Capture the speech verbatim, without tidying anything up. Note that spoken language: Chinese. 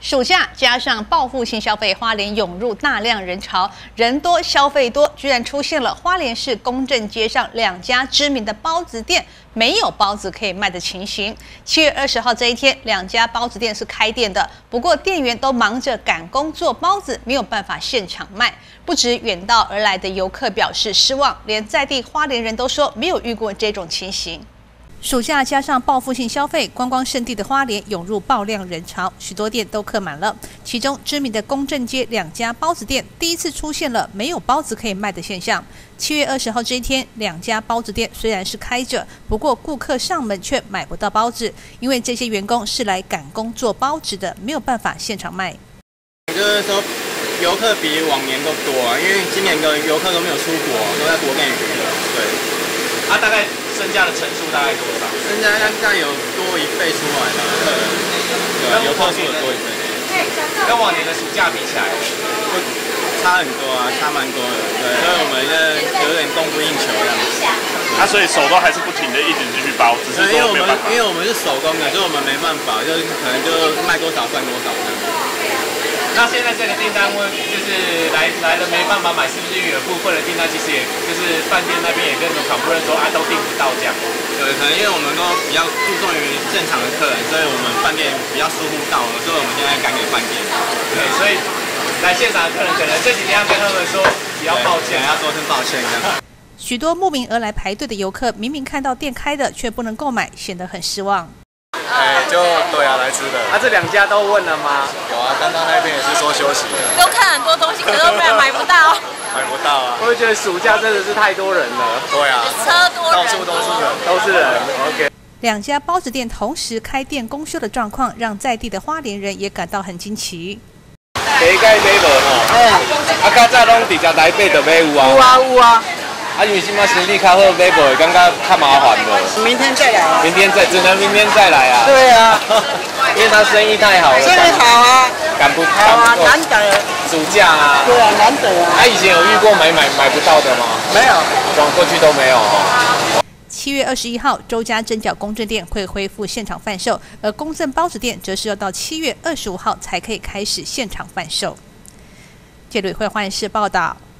暑假加上报复性消费，花莲涌入大量人潮，人多消费多，居然出现了花莲市公正街上两家知名的包子店没有包子可以卖的情形。七月二十号这一天，两家包子店是开店的，不过店员都忙着赶工做包子，没有办法现场卖。不止远道而来的游客表示失望，连在地花莲人都说没有遇过这种情形。暑假加上报复性消费，观光胜地的花莲涌入爆量人潮，许多店都客满了。其中知名的公正街两家包子店第一次出现了没有包子可以卖的现象。七月二十号这一天，两家包子店虽然是开着，不过顾客上门却买不到包子，因为这些员工是来赶工做包子的，没有办法现场卖。 就是说，游客比往年都多啊，因为今年的游客都没有出国，都在国内娱乐。对。 它、啊、大概增加的层数大概多少？ 增加大概有多一倍出来的，对，对，游客数有多一倍。 跟往年的暑假比起来， 会差很多啊，差蛮多的。对，所以我们这有点供不应求这样子。 啊，所以手都还是不停的一直继续包，只是说没有办法。 因为我们是手工的，所以我们没办法，就是可能就卖多少算多少这样子。 那现在这个订单问就是来来的没办法买，是不是有部分的订单其实也就是饭店那边也跟我们讨论说啊都订不到这样？ 对，可能因为我们都比较注重于正常的客人，所以我们饭店比较疏忽到了，所以我们现在赶给饭店。 对，所以来现场的客人可能这几天要跟他们说比较抱歉， 要说声抱歉这样。 许多慕名而来排队的游客，明明看到店开的却不能购买，显得很失望。 哎，就对啊，来吃的。 啊，这两家都问了吗？ 有啊，刚刚那边也是说休息的。 都看很多东西，可是都没有买不到。 买不到啊！ 我会觉得暑假真的是太多人了。 对啊， 车多人， 到处都是人， 都是人。OK。 两家包子店同时开店公休的状况，让在地的花莲人也感到很惊奇。 第一届买无吼，啊，较早拢直接台北就买有啊。 有啊有啊。 啊，因为现在生意较好，买无会感觉较麻烦了。 明天再来啊！ 明天再，只能明天再来啊。 对啊， 因为他生意太好了。 生意好啊， 赶不好啊，难得。 暑假啊。 对啊，难得啊。 他以前有遇过买买买不到的吗？ 没有， 转过去都没有哦。 七月二十一号，周家蒸饺公正店会恢复现场贩售，而公正包子店则是要到七月二十五号才可以开始现场贩售。记者会换视报道。